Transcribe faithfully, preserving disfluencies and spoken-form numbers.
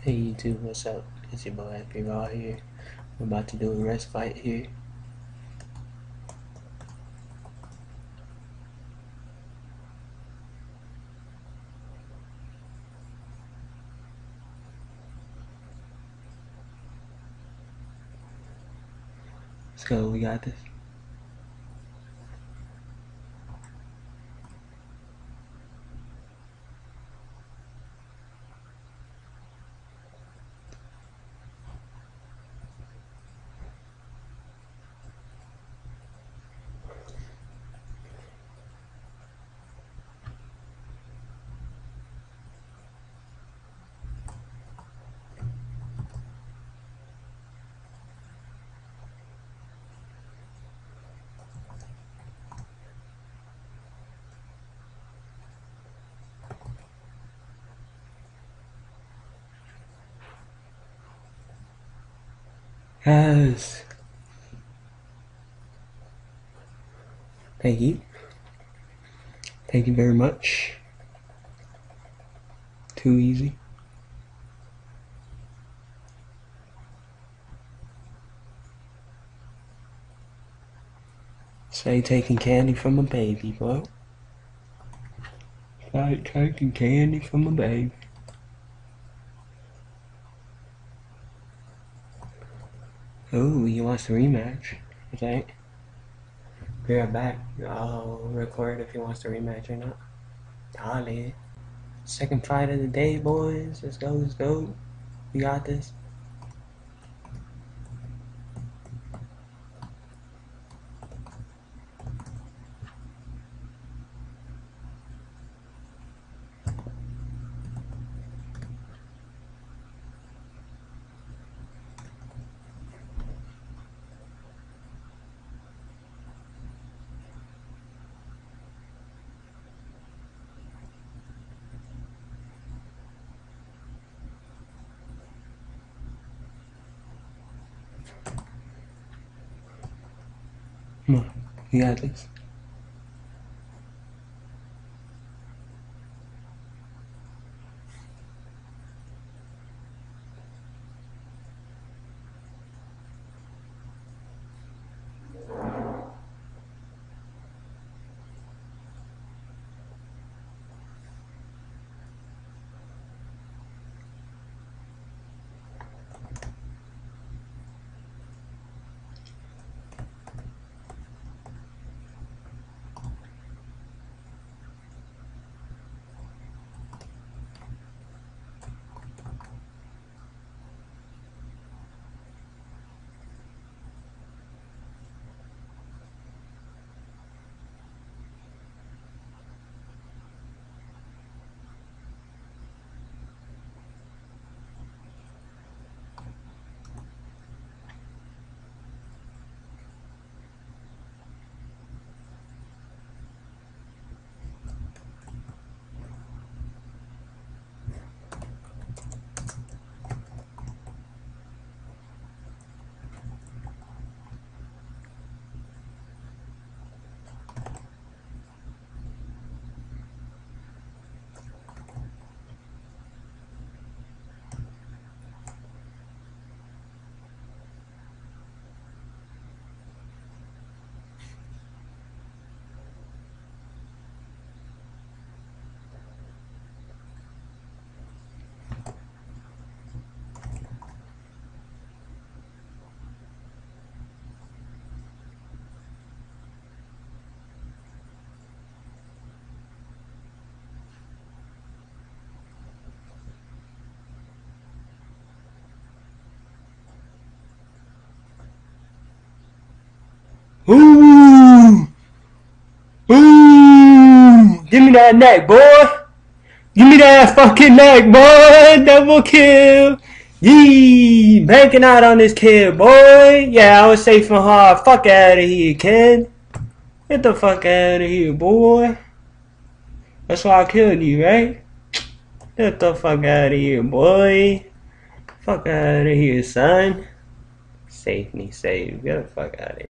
Hey YouTube, what's up? It's your boy Happy Raw here. We're about to do a rest fight here. Let's go, we got this. Yes. Thank you. Thank you very much. Too easy. Say taking candy from a baby, bro. Like taking candy from a baby. Ooh, he wants to rematch. Okay. Be right back. I'll record if he wants to rematch or not. Dale. Second fight of the day, boys. Let's go, let's go. We got this. Come on, we got this. Ooh! Ooh! Give me that neck, boy! Give me that fucking neck, boy! Double kill! Yee! Banking out on this kid, boy! Yeah, I was safe and hard. Fuck out of here, kid! Get the fuck out of here, boy! That's why I killed you, right? Get the fuck out of here, boy! Fuck out of here, son! Save me, save. Get the fuck out of here.